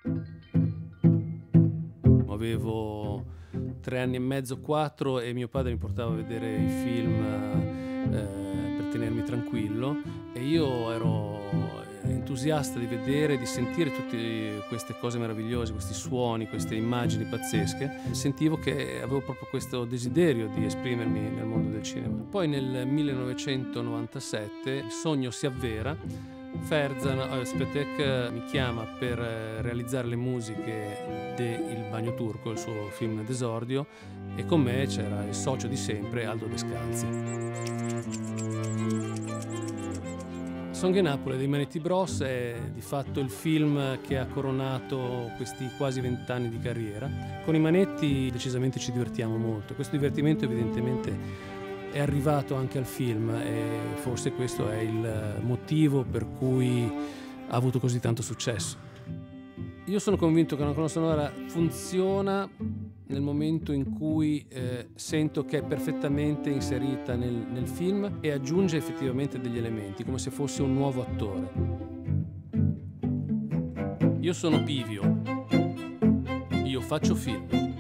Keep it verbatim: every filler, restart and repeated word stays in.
Avevo tre anni e mezzo, quattro, e mio padre mi portava a vedere i film eh, per tenermi tranquillo, e io ero entusiasta di vedere, di sentire tutte queste cose meravigliose, questi suoni, queste immagini pazzesche. Sentivo che avevo proprio questo desiderio di esprimermi nel mondo del cinema. Poi nel millenovecentonovantasette il sogno si avvera. Ferzan Özpetek mi chiama per realizzare le musiche de Il Bagno Turco, il suo film d'esordio, e con me c'era il socio di sempre, Aldo Descalzi. Song Napoli dei Manetti Bros è di fatto il film che ha coronato questi quasi vent'anni di carriera. Con i Manetti decisamente ci divertiamo molto. Questo divertimento evidentemente è arrivato anche al film, e forse questo è il motivo per cui ha avuto così tanto successo. Io sono convinto che una colonna sonora funziona nel momento in cui eh, sento che è perfettamente inserita nel, nel film e aggiunge effettivamente degli elementi, come se fosse un nuovo attore. Io sono Pivio, io faccio film.